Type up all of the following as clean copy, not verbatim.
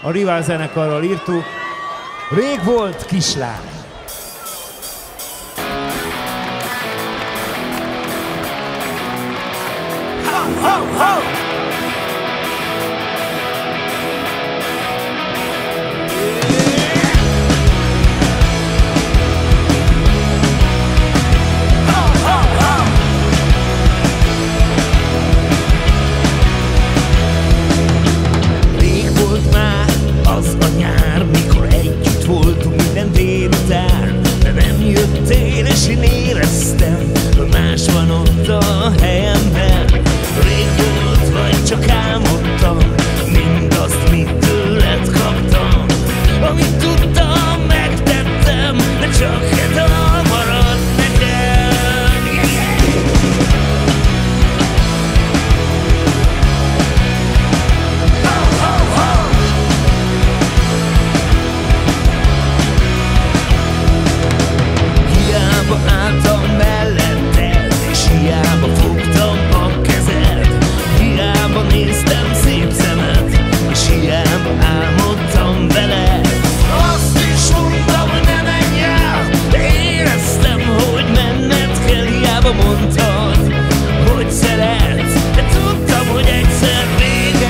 A Out Zenekarral írtuk. Rég volt kislány. Ho, ho, ho! És én éreztem, hogy más van ott a helyemben. Rég volt, vagy csak álmodtam mindazt, mit tőled kaptam. Amit tudtam, megtettem, de csak egy dal maradt nekem. Ho, ho, ho! Hiába álltam melletted, és hiába fogtam a kezed. Hiába néztem szép szemed, és hiába álmodtam veled. Azt is mondtam, hogy ne menj el, de éreztem, hogy menned kell. Hiába mondtad, hogy szeretsz, de tudtam, hogy egyszer vége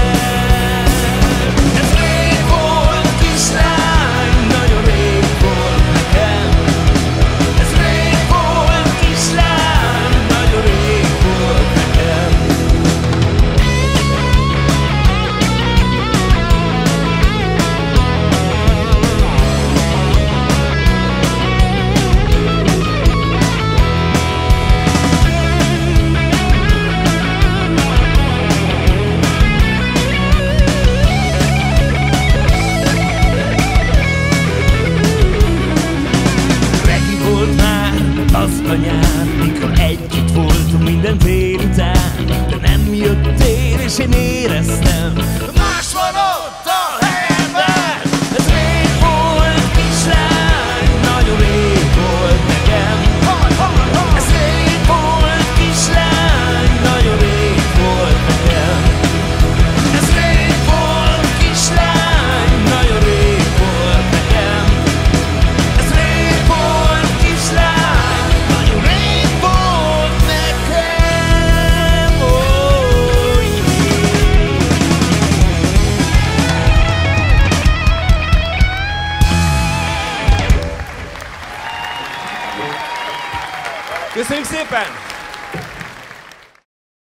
lesz. Ez rég volt, kislány, nagyon rég volt nekem. Ez rég volt, kislány, nagyon rég volt nekem. Regi volt már az a nyár, mikor együtt voltunk minden délután. De nem jöttél, és én éreztem, más van ott a helyemben. Ez rég volt, kislány, nagyon rég volt nekem. Ez rég volt, kislány, nagyon rég volt nekem. Ez rég volt, kislány, nagyon rég volt nekem. Ez rég volt, kislány, nagyon rég volt nekem. Oh, yeah. Köszönjük szépen!